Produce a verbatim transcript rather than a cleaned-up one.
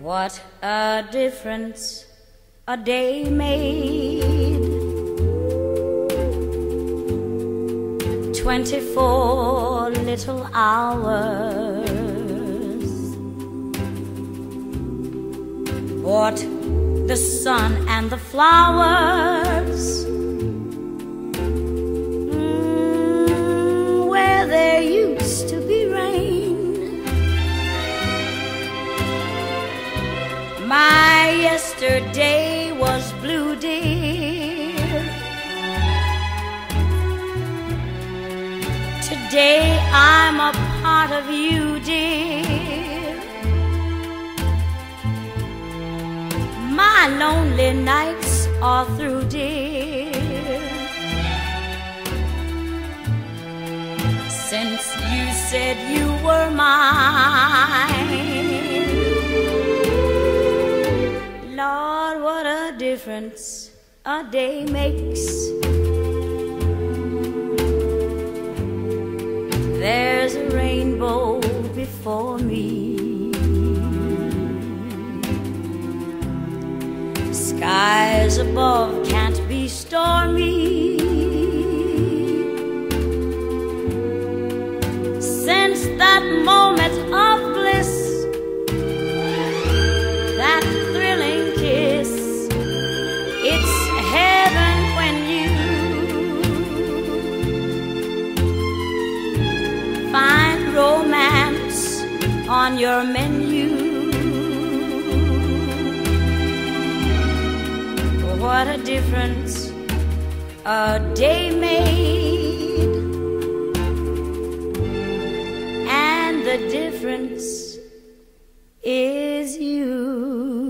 What a difference a day made. Twenty-four little hours. Bought the sun and the flowers, mm, where there used to be rain. My yesterday was blue, dear. Today I'm a part of you, dear. My lonely nights are through, dear, since you said you were mine. Lord, what a difference a day makes. There's a rainbow before me, skies above can't be stormy. Since that moment of bliss, that thrilling kiss, it's heaven when you find romance on your menu. What a difference a day made, and the difference is you.